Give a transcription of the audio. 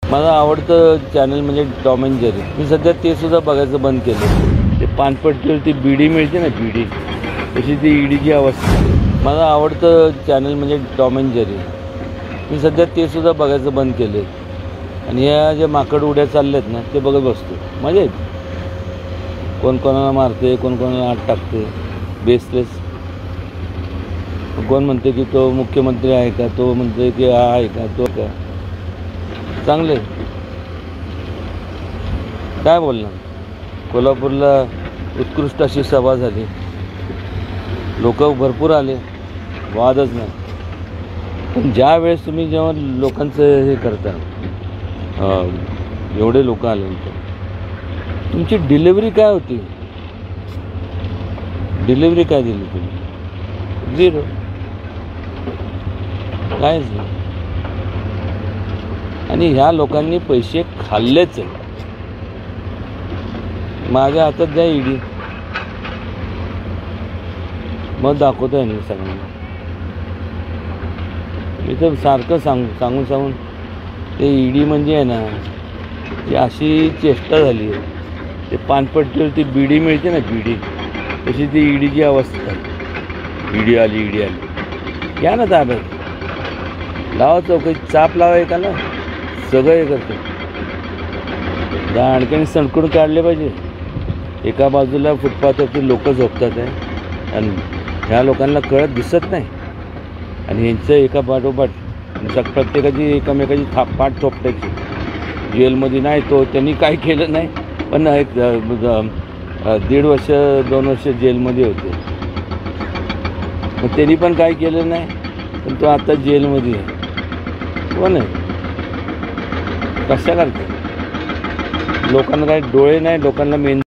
माझं आवडतं चॅनल म्हणजे टॉम अँड जेरी. मी सध्या ते सुद्धा बघायचं बंद केलं. ते पानपट्टीवरती बिडी मिळते ना, बिडी, तशी ती ईडीची अवस्था. माझं आवडतं चॅनल म्हणजे टॉम अँड जेरी. मी सध्या ते सुद्धा बघायचं बंद केले आणि ह्या ज्या माकड उड्या चालल्यात ना ते बघत बसतो. मजा येते. कोण कोणाला मारते, कोण कोणाला आत टाकते, बेसलेस. कोण म्हणते की तो मुख्यमंत्री आहे का, तो म्हणते की हा आहे का, तो का. चांगले काय बोलणार. कोल्हापूरला उत्कृष्ट अशी सभा झाली, लोक भरपूर आले, वादच नाही. पण ज्या वेळेस तुम्ही जेव्हा लोकांचं हे करता, एवढे लोक आल्यानंतर तुमची डिलिव्हरी काय होती, डिलिव्हरी काय दिली तुम्ही? झिरो, कायच नाही. आणि ह्या लोकांनी पैसे खाल्लेच आहे. माझ्या हातात द्या ईडी, मग दाखवतो आहे मी सगळ्यांना. मी तर सारखं सांगून ते ईडी म्हणजे आहे ना, ती अशी चेष्टा झाली आहे. ते पानपट्टीवरती बिडी मिळते ना, बिडी, तशी ती ईडीची अवस्था. ईडी आली, ईडी आली. या ना ताब्यात, लावा चौकशी, चाप लावा एकाला, सगळं हे करते. दांडक्याने सणकून काढले पाहिजे. एका बाजूला फुटपाथवरती लोक झोपतात आहे आणि ह्या लोकांना कळत दिसत नाही. आणि यांचं एका पाठोपाठ प्रत्येकाची एकमेकाची पाठ थोपटायची. जेलमध्ये नाही तो, त्यांनी काय केलं नाही, पण एक 1.5 वर्ष 2 वर्ष जेलमध्ये होते. मग त्यांनी पण काय केलं नाही, पण तो आता जेलमध्ये आहे. कोण आहे, कशा करते. लोकांना काही डोळे नाही, लोकांना मेन